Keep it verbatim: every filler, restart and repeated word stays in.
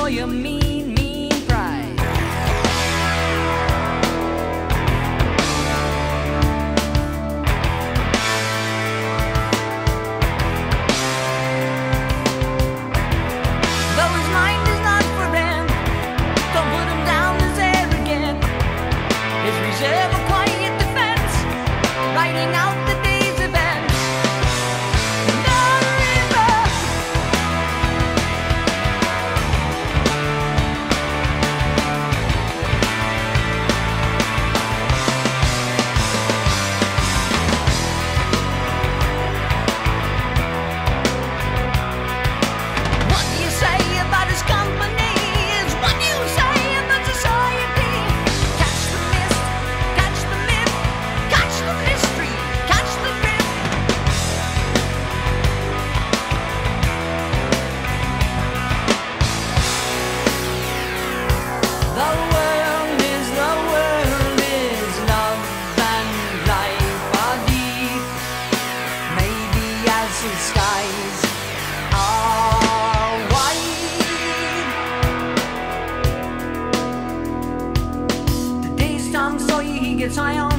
for your mean, mean pride. Though his mind is not for rent, don't put him down as arrogant. His reserve a quiet defense, writing out the day's events. The river, what do you say about his company is what you say about society. Catch the mist, catch the myth, catch the mystery, catch the drift. The world is, the world is, love and life are deep. Maybe as his skies are wide. The day's Tom Sawyer, he gets high on